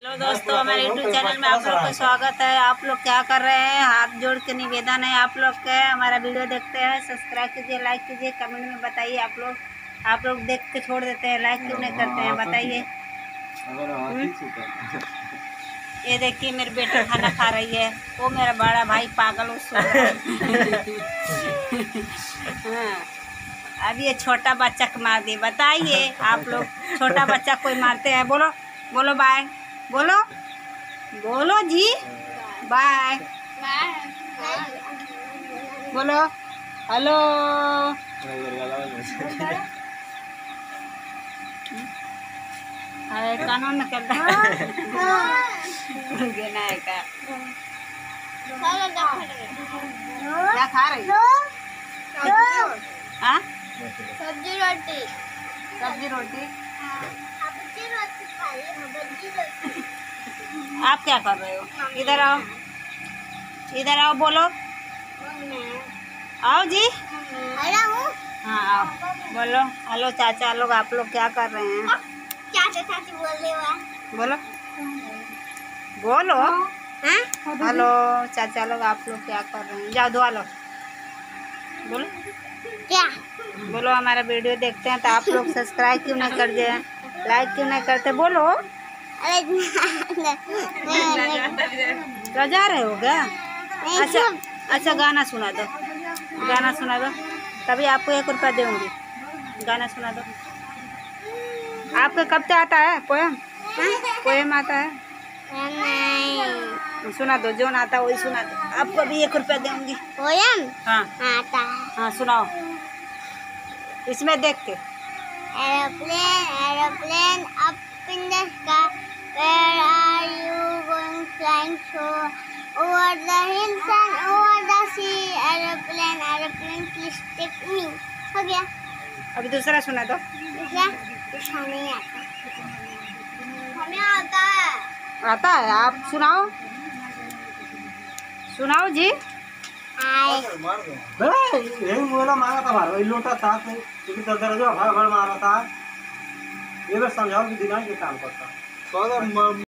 Hello दोस्तों, हमारे YouTube channel में आप लोग का स्वागत है। आप लोग क्या कर रहे हैं? हाथ जोड़ के निवेदन है आप लोग के, हमारा वीडियो देखते हैं, सब्सक्राइब कीजिए, लाइक कीजिए, कमेंट में बताइए। आप लोग देख के छोड़ देते हैं, लाइक क्यों नहीं करते हैं बताइए। ये देखिए मेरी बेटी खाना खा रही है, वो मेरा बड़ा भाई पागल उस हाँ, अब ये छोटा बच्चा को मार दिए। बताइए आप लोग, छोटा बच्चा कोई मारते हैं? बोलो बोलो बाय, बोलो बोलो जी, बाय बोलो, हेलो। अरे कानून में करता है का क्या खा रही हो? हाँ, सब्जी रोटी। सब्जी रोटी। सब्जी रोटी खाई, सब्जी रोटी। आप क्या कर रहे हो? इधर आओ, इधर आओ, बोलो आओ जी। हाँ आओ, बोलो हेलो चाचा लोग। आप लोग क्या कर रहे हैं? चाचा चाची बोल रहे हो? बोलो बोलो हेलो चाचा लोग, आप लोग क्या कर रहे हैं? जाओ धोआ लो, बोलो क्या बोलो। हमारा वीडियो देखते हैं तो आप लोग सब्सक्राइब क्यों नहीं करते हैं, लाइक क्यों नहीं करते? बोलो। रजा रहे हो क्या? अच्छा अच्छा, गाना सुना दो, गाना सुना दो, तभी आपको 1 रुपया दूंगी। गाना सुना दो। आपके कब से आता है पोयम? पोयम आता है? नहीं सुना दो, जो आता है वही सुना दो, आपको भी 1 रुपया दूंगी। पोयम हाँ आता है। हाँ सुनाओ, इसमें देख के। Aeroplane up in the sky. Where are you going flying so? Over the hills and over the sea. Aeroplane, please take me. हो गया। अभी दूसरा सुना दो। दूसरा नहीं आता। हमें आता है। आता है? आप सुनाओ, सुनाओ जी। यही बोला मारा था मारो, ये लोटा था क्योंकि दर्द जो भर भर मारा था। ये बस समझाओ कि दिनाई के काम करता।